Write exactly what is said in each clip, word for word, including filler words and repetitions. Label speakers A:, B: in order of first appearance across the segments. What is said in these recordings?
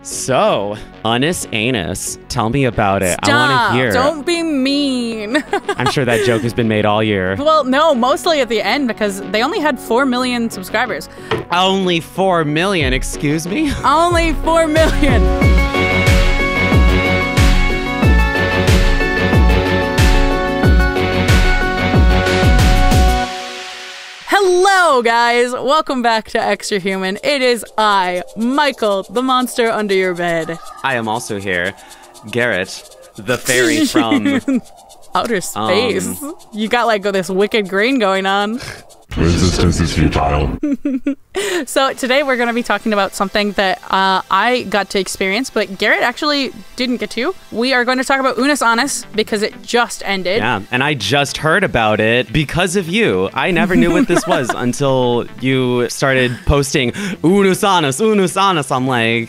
A: So, Unis Anus, tell me about it.
B: Stop.
A: I want to hear.
B: Don't be mean.
A: I'm sure that joke has been made all year.
B: Well, no, mostly at the end because they only had four million subscribers.
A: Only four million, excuse me?
B: Only four million. Hello, guys. Welcome back to Extra Human. It is I, Michael, the monster under your bed.
A: I am also here. Garrett, the fairy from...
B: outer space. Um, you got like this wicked green going on.
C: Resistance is futile.
B: So today we're going to be talking about something that uh, I got to experience, but Garrett actually didn't get to. We are going to talk about Unus Annus because it just ended.
A: Yeah, and I just heard about it because of you. I never knew what this was until you started posting Unus Annus, Unus Annus. I'm like,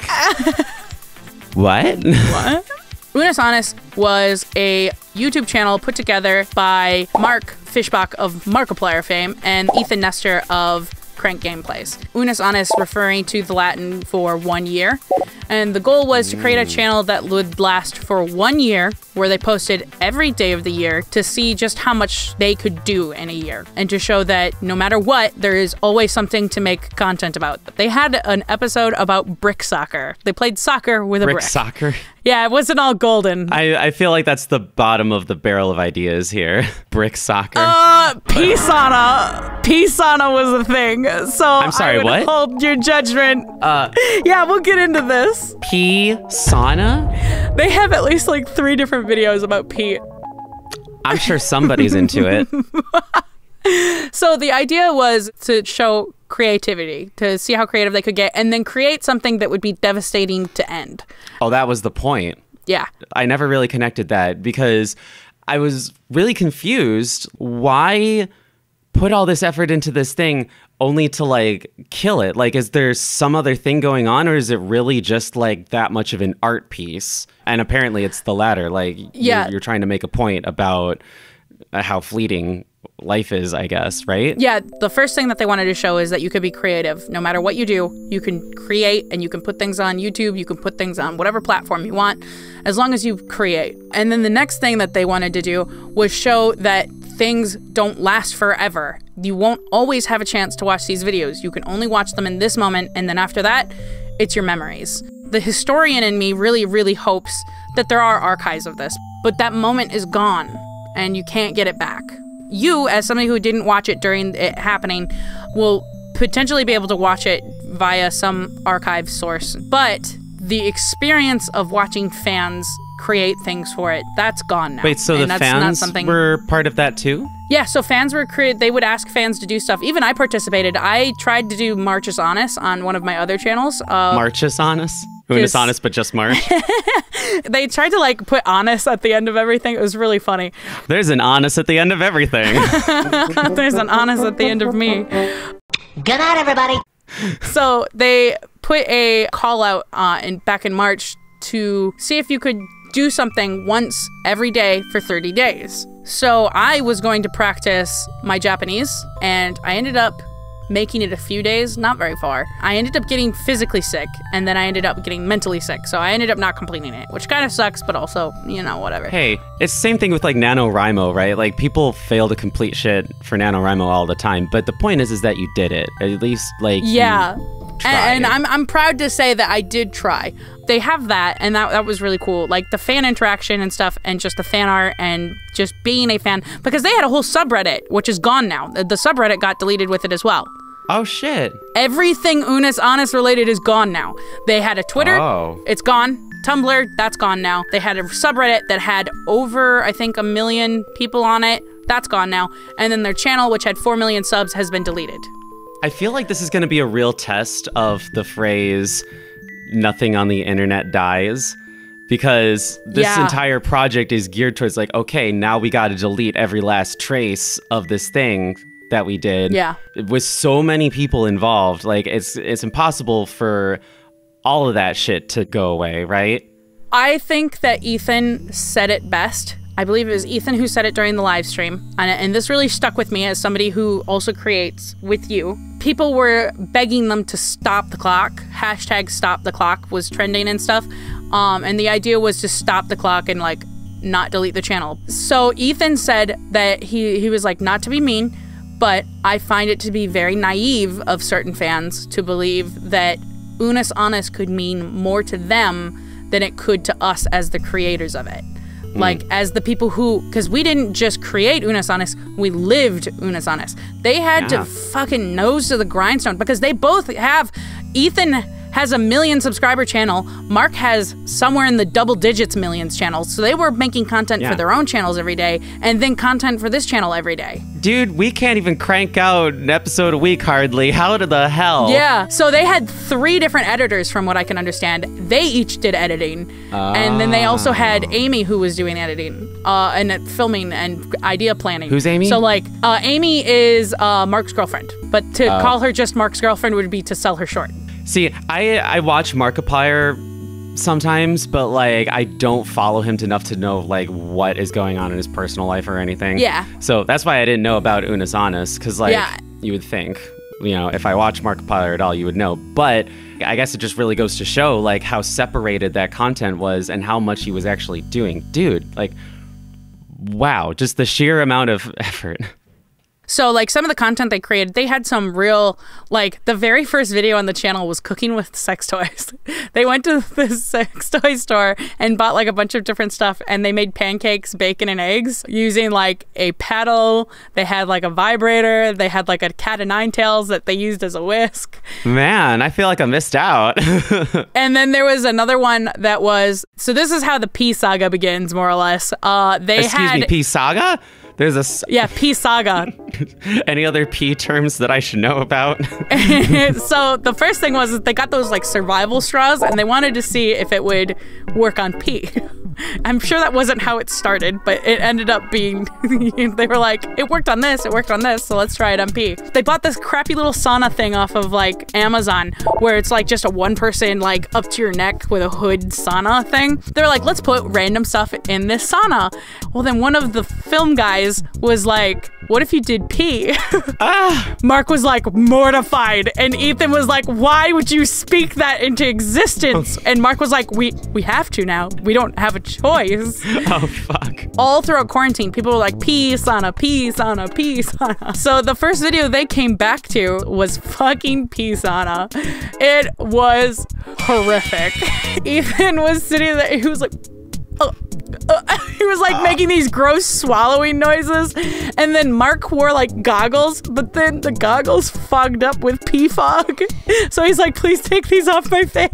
A: what?
B: What? Unus Annus was a YouTube channel put together by Mark Fischbach of Markiplier fame and Ethan Nestor of Crank Gameplays. Unus Annus referring to the Latin for one year. And the goal was to create a channel that would last for one year, where they posted every day of the year to see just how much they could do in a year. And to show that no matter what, there is always something to make content about. They had an episode about brick soccer. They played soccer with a brick.
A: Brick soccer?
B: Yeah, it wasn't all golden.
A: I, I feel like that's the bottom of the barrel of ideas here. Brick soccer.
B: Uh, Pisana. Pisana was a thing. So
A: I'm sorry,
B: I would
A: what?
B: hold your judgment.
A: Uh,
B: yeah, we'll get into this.
A: Pea sauna?
B: They have at least like three different videos about pee.
A: I'm sure somebody's into it.
B: So the idea was to show creativity, to see how creative they could get, and then create something that would be devastating to end.
A: Oh, that was the point.
B: Yeah.
A: I never really connected that because I was really confused. Why put all this effort into this thing only to like kill it? Like, is there some other thing going on, or is it really just like that much of an art piece? And apparently it's the latter. Like,
B: yeah.
A: you're, you're trying to make a point about how fleeting life is, I guess, right?
B: Yeah, the first thing that they wanted to show is that you could be creative. No matter what you do, you can create, and you can put things on YouTube, you can put things on whatever platform you want, as long as you create. And then the next thing that they wanted to do was show that things don't last forever. You won't always have a chance to watch these videos. You can only watch them in this moment, and then after that, it's your memories. The historian in me really, really hopes that there are archives of this, but that moment is gone, and you can't get it back. You, as somebody who didn't watch it during it happening, will potentially be able to watch it via some archive source. But the experience of watching fans create things for it, that's gone now.
A: Wait, so
B: and
A: the
B: that's
A: fans
B: not something...
A: were part of that too?
B: Yeah, so fans were created. They would ask fans to do stuff. Even I participated. I tried to do Marchus Annus on one of my other channels. Uh,
A: Marchus Annus? Unus Annus, but just March?
B: They tried to like put Annus at the end of everything. It was really funny.
A: There's an Annus at the end of everything.
B: There's an Annus at the end of me.
D: Good night, everybody.
B: So they put a call out uh, in, back in March to see if you could do something once every day for thirty days. So I was going to practice my Japanese, and I ended up making it a few days, not very far. I ended up getting physically sick, and then I ended up getting mentally sick. So I ended up not completing it, which kind of sucks, but also, you know, whatever.
A: Hey, it's the same thing with like NaNoWriMo, right? Like people fail to complete shit for NaNoWriMo all the time, but the point is is that you did it. At least like
B: yeah.
A: you
B: And, and
A: tried.
B: I'm I'm proud to say that I did try. They have that, and that that was really cool. Like the fan interaction and stuff, and just the fan art, and just being a fan, because they had a whole subreddit, which is gone now. The, the subreddit got deleted with it as well.
A: Oh shit.
B: Everything Unus Annus related is gone now. They had a Twitter,
A: Oh.
B: it's gone. Tumblr, that's gone now. They had a subreddit that had over, I think, a million people on it. That's gone now. And then their channel, which had four million subs, has been deleted.
A: I feel like this is going to be a real test of the phrase nothing on the internet dies, because this
B: Yeah.
A: entire project is geared towards like, okay, now we got to delete every last trace of this thing that we did.
B: Yeah.
A: With so many people involved, like it's it's impossible for all of that shit to go away, right?
B: I think that Ethan said it best. I believe it was Ethan who said it during the live stream. And, and this really stuck with me as somebody who also creates with you people were begging them to stop the clock. Hashtag stop the clock was trending and stuff. Um, and the idea was to stop the clock and like not delete the channel. So Ethan said that he, he was like, not to be mean, but I find it to be very naive of certain fans to believe that Unus Annus could mean more to them than it could to us as the creators of it. Mm. Like, as the people who, because we didn't just create Unus Annus, we lived Unus Annus. They had yeah. to fucking nose to the grindstone because they both have, Ethan has a million subscriber channel. Mark has somewhere in the double digits millions channels. So they were making content yeah. for their own channels every day and then content for this channel every day.
A: Dude, we can't even crank out an episode a week hardly. How the hell?
B: Yeah. So they had three different editors from what I can understand. They each did editing. Oh. And then they also had Amy who was doing editing uh, and filming and idea planning.
A: Who's Amy?
B: So like uh, Amy is uh, Mark's girlfriend. But to
A: oh.
B: call her just Mark's girlfriend would be to sell her short.
A: See, I I watch Markiplier sometimes, but like I don't follow him enough to know like what is going on in his personal life or anything.
B: Yeah.
A: So that's why I didn't know about Unus Annus, because like
B: yeah.
A: you would think, you know, if I watch Markiplier at all, you would know. But I guess it just really goes to show like how separated that content was and how much he was actually doing. Dude, like, wow, just the sheer amount of effort.
B: So, like, some of the content they created, they had some real, like, the very first video on the channel was cooking with sex toys. They went to this sex toy store and bought, like, a bunch of different stuff, and they made pancakes, bacon, and eggs using, like, a paddle. They had, like, a vibrator. They had, like, a cat of nine tails that they used as a whisk.
A: Man, I feel like I missed out.
B: And then there was another one that was, so this is how the P saga begins, more or less. Uh, they
A: Excuse
B: had,
A: me, P saga? There's a...
B: Yeah, P saga.
A: Any other P terms that I should know about?
B: So the first thing was that they got those like survival straws and they wanted to see if it would work on pee. I'm sure that wasn't how it started, but it ended up being, they were like, it worked on this, it worked on this, so let's try it on pee. They bought this crappy little sauna thing off of like Amazon where it's like just a one person like up to your neck with a hood sauna thing. They're like, let's put random stuff in this sauna. Well, then one of the film guys was like, what if you did pee?
A: Ah.
B: Mark was like mortified, and Ethan was like, why would you speak that into existence? And Mark was like, we we have to now. We don't have a choice.
A: Oh, fuck.
B: All throughout quarantine, people were like, pee sauna, pee sauna, pee sauna. So the first video they came back to was fucking pee sauna. It was horrific. Ethan was sitting there, he was like, oh. Uh, he was like making these gross swallowing noises, and then Mark wore like goggles, but then the goggles fogged up with pee fog. So he's like, please take these off my face.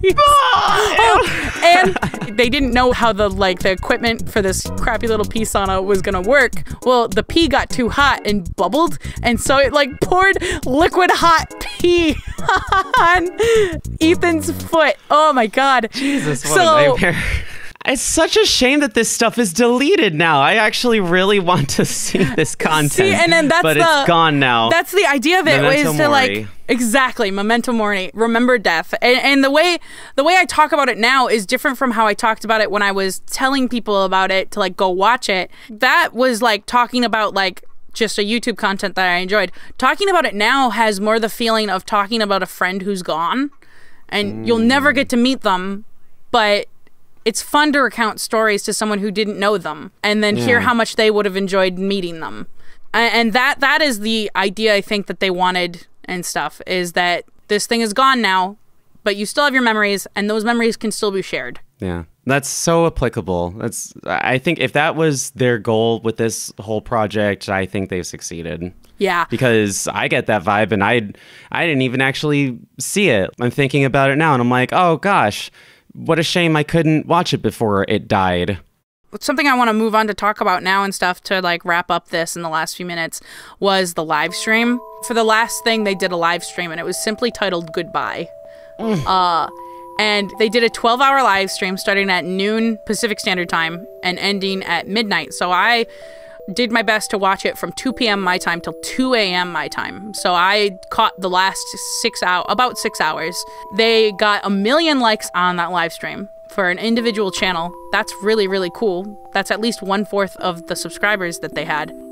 B: Oh, and they didn't know how the like the equipment for this crappy little pee sauna was gonna work. Well, the pee got too hot and bubbled, and so it like poured liquid hot pee on Ethan's foot. Oh my god.
A: Jesus, what
B: so,
A: a nightmare. It's such a shame that this stuff is deleted now. I actually really want to see this content.
B: See, and then that's
A: but
B: the,
A: it's gone now.
B: That's the idea of it,
A: Memento
B: is to
A: mori.
B: like exactly memento mori, remember death. And, and the way the way I talk about it now is different from how I talked about it when I was telling people about it to like go watch it. That was like talking about like just a YouTube content that I enjoyed. Talking about it now has more the feeling of talking about a friend who's gone, and mm. you'll never get to meet them, but it's fun to recount stories to someone who didn't know them and then yeah. hear how much they would have enjoyed meeting them. And that that is the idea I think that they wanted and stuff, is that this thing is gone now, but you still have your memories and those memories can still be shared.
A: Yeah, that's so applicable. That's I think if that was their goal with this whole project, I think they've succeeded.
B: Yeah.
A: Because I get that vibe and I I didn't even actually see it. I'm thinking about it now and I'm like, oh gosh, what a shame I couldn't watch it before it died.
B: Something I want to move on to talk about now and stuff to like wrap up this in the last few minutes was the live stream. For the last thing, they did a live stream and it was simply titled Goodbye. Mm. Uh, and they did a twelve hour live stream starting at noon Pacific Standard Time and ending at midnight. So I did my best to watch it from two p.m. my time till two a.m. my time. So I caught the last six hours, about six hours. They got a million likes on that live stream for an individual channel. That's really, really cool. That's at least one fourth of the subscribers that they had. It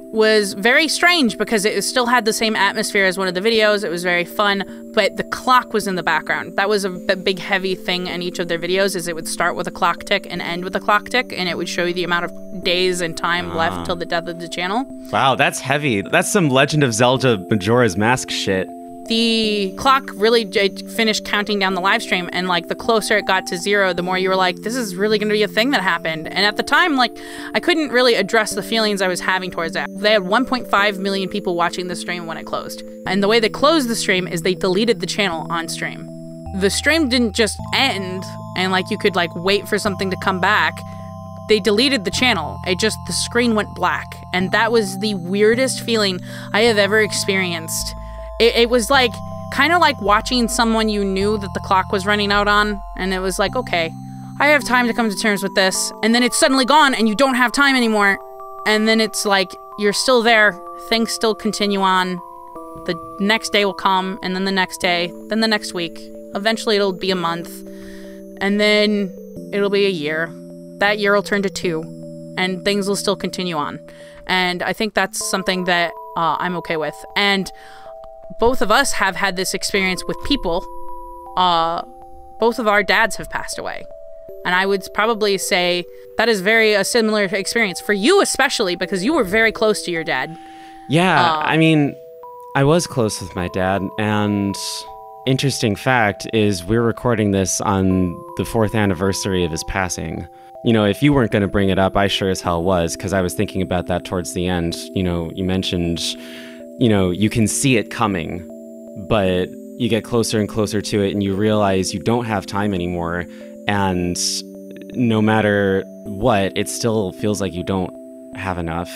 B: was very strange because it still had the same atmosphere as one of the videos. It was very fun, but the clock was in the background. That was a big heavy thing in each of their videos, is it would start with a clock tick and end with a clock tick, and it would show you the amount of days and time
A: Ah.
B: left till the death of the channel.
A: Wow, that's heavy. That's some Legend of Zelda Majora's Mask shit.
B: The clock really j- finished counting down the live stream, and like the closer it got to zero, the more you were like, this is really going to be a thing that happened. And at the time, like, I couldn't really address the feelings I was having towards that. They had one point five million people watching the stream when it closed. And the way they closed the stream is they deleted the channel on stream. The stream didn't just end and like you could like wait for something to come back. They deleted the channel. It just, the screen went black. And that was the weirdest feeling I have ever experienced. It, it was like, kind of like watching someone you knew that the clock was running out on, and it was like, okay, I have time to come to terms with this, and then it's suddenly gone, and you don't have time anymore, and then it's like, you're still there, things still continue on, the next day will come, and then the next day, then the next week, eventually it'll be a month, and then it'll be a year, that year will turn to two, and things will still continue on, and I think that's something that uh, I'm okay with, and both of us have had this experience with people. Uh, both of our dads have passed away. And I would probably say that is very a similar experience for you, especially because you were very close to your dad.
A: Yeah,
B: Uh,
A: I mean, I was close with my dad, and interesting fact is we're recording this on the fourth anniversary of his passing. You know, if you weren't going to bring it up, I sure as hell was, because I was thinking about that towards the end. You know, you mentioned, you know, you can see it coming, but you get closer and closer to it and you realize you don't have time anymore. And no matter what, it still feels like you don't have enough.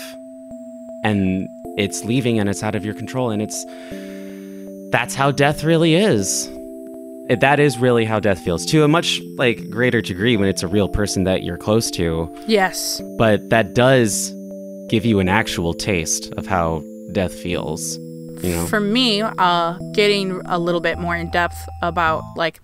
A: And it's leaving and it's out of your control. And it's, that's how death really is. It, that is really how death feels, to a much like greater degree when it's a real person that you're close to.
B: Yes.
A: But that does give you an actual taste of how death feels, you know?
B: For me, uh, getting a little bit more in depth about, like,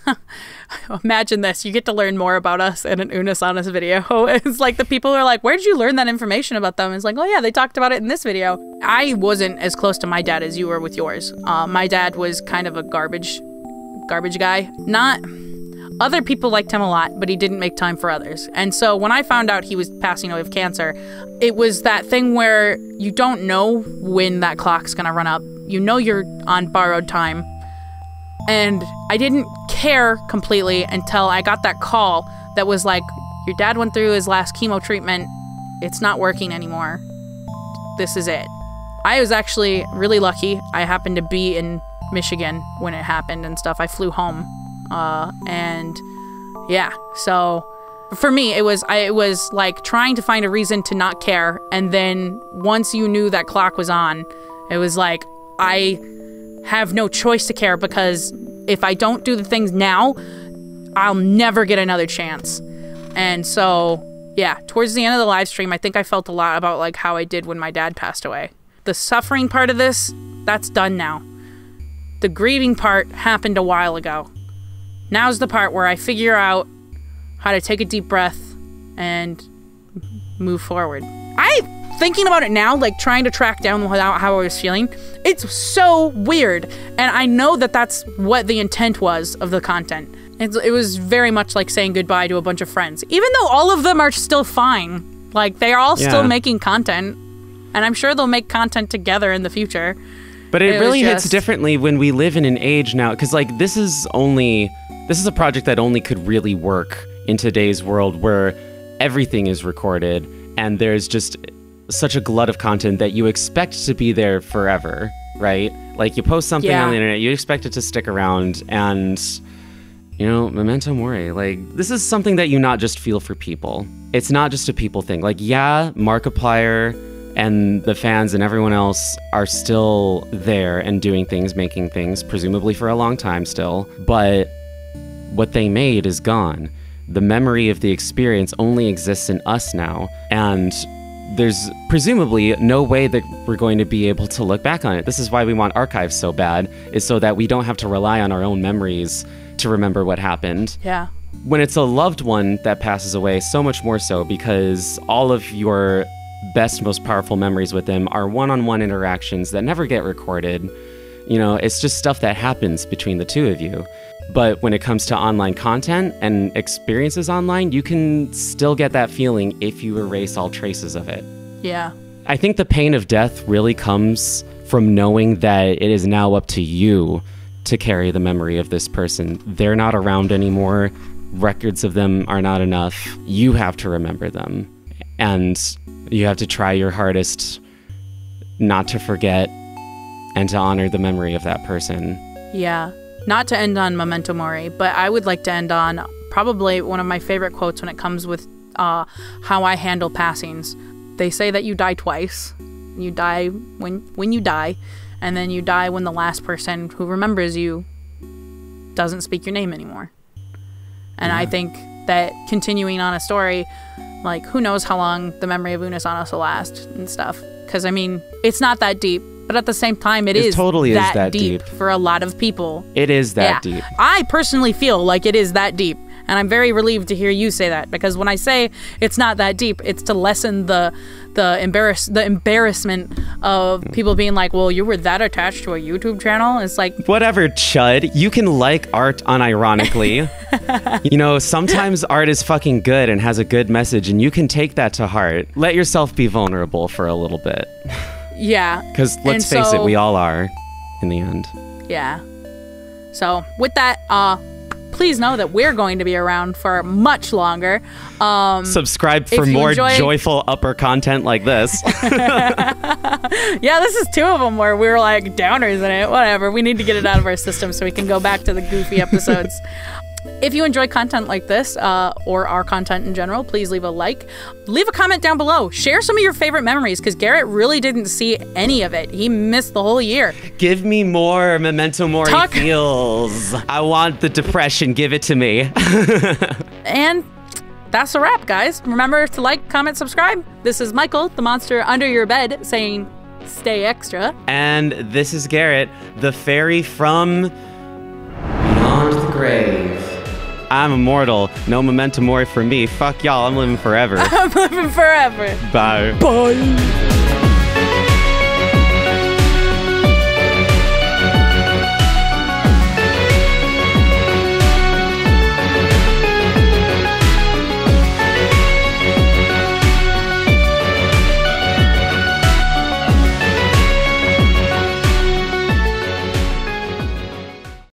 B: imagine this, you get to learn more about us in an Unisonus video. It's like the people are like, where did you learn that information about them? It's like, oh yeah, they talked about it in this video. I wasn't as close to my dad as you were with yours. Uh, my dad was kind of a garbage, garbage guy. Not... Other people liked him a lot, but he didn't make time for others. And so when I found out he was passing away of cancer, it was that thing where you don't know when that clock's gonna run up. You know you're on borrowed time. And I didn't care completely until I got that call that was like, your dad went through his last chemo treatment. It's not working anymore. This is it. I was actually really lucky. I happened to be in Michigan when it happened and stuff. I flew home. Uh, and yeah, so for me, it was, I, it was like trying to find a reason to not care. And then once you knew that clock was on, it was like, I have no choice to care, because if I don't do the things now, I'll never get another chance. And so, yeah, towards the end of the live stream, I think I felt a lot about like how I did when my dad passed away. The suffering part of this, that's done now. The grieving part happened a while ago. Now's the part where I figure out how to take a deep breath and move forward. I, thinking about it now, like trying to track down how I was feeling, it's so weird. And I know that that's what the intent was of the content. It's, it was very much like saying goodbye to a bunch of friends, even though all of them are still fine. Like, they are all
A: Yeah.
B: still making content. And I'm sure they'll make content together in the future.
A: But it,
B: It was
A: really hits
B: just-
A: differently when we live in an age now, because like this is only this is a project that only could really work in today's world where everything is recorded and there's just such a glut of content that you expect to be there forever, right? Like you post something
B: Yeah.
A: on the internet, you expect it to stick around, and you know, memento mori. Like, this is something that you not just feel for people. It's not just a people thing. Like, yeah, Markiplier and the fans and everyone else are still there and doing things, making things, presumably for a long time still. But what they made is gone. The memory of the experience only exists in us now. And there's presumably no way that we're going to be able to look back on it. This is why we want archives so bad, is so that we don't have to rely on our own memories to remember what happened.
B: Yeah.
A: When it's a loved one that passes away, so much more so, because all of your best, most powerful memories with them are one-on-one interactions that never get recorded. You know, it's just stuff that happens between the two of you. But when it comes to online content and experiences online, you can still get that feeling if you erase all traces of it.
B: Yeah.
A: I think the pain of death really comes from knowing that it is now up to you to carry the memory of this person. They're not around anymore. Records of them are not enough. You have to remember them. And you have to try your hardest not to forget and to honor the memory of that person.
B: Yeah. Not to end on Memento Mori, but I would like to end on probably one of my favorite quotes when it comes with uh, how I handle passings. They say that you die twice. You die when when you die, and then you die when the last person who remembers you doesn't speak your name anymore. And yeah. I think that continuing on a story, like, who knows how long the memory of Unus Annus will last and stuff. Because, I mean, it's not that deep. But at the same time, it,
A: it
B: is,
A: totally
B: that
A: is that
B: deep,
A: deep
B: for a lot of people.
A: It is that
B: yeah.
A: deep.
B: I personally feel like it is that deep. And I'm very relieved to hear you say that, because when I say it's not that deep, it's to lessen the the embarrass the embarrassment of people being like, well, you were that attached to a YouTube channel. It's like,
A: whatever, Chud. You can like art unironically. You know, sometimes art is fucking good and has a good message, and you can take that to heart. Let yourself be vulnerable for a little bit.
B: Yeah.
A: Because let's
B: and
A: face
B: so,
A: it, we all are in the end.
B: Yeah. So with that, uh, please know that we're going to be around for much longer. Um,
A: Subscribe for more
B: enjoy...
A: joyful upper content like this.
B: Yeah, this is two of them where we were like downers in it. Whatever. We need to get it out of our system so we can go back to the goofy episodes. If you enjoy content like this, uh, or our content in general, please leave a like. Leave a comment down below. Share some of your favorite memories, because Garrett really didn't see any of it. He missed the whole year.
A: Give me more Memento Mori
B: Talk-
A: feels. I want the depression. Give it to me.
B: And that's a wrap, guys. Remember to like, comment, subscribe. This is Michael, the monster under your bed, saying stay extra.
A: And this is Garrett, the fairy from beyond the grave. I'm immortal. No memento mori for me. Fuck y'all. I'm living forever.
B: I'm living forever.
A: Bye.
B: Bye.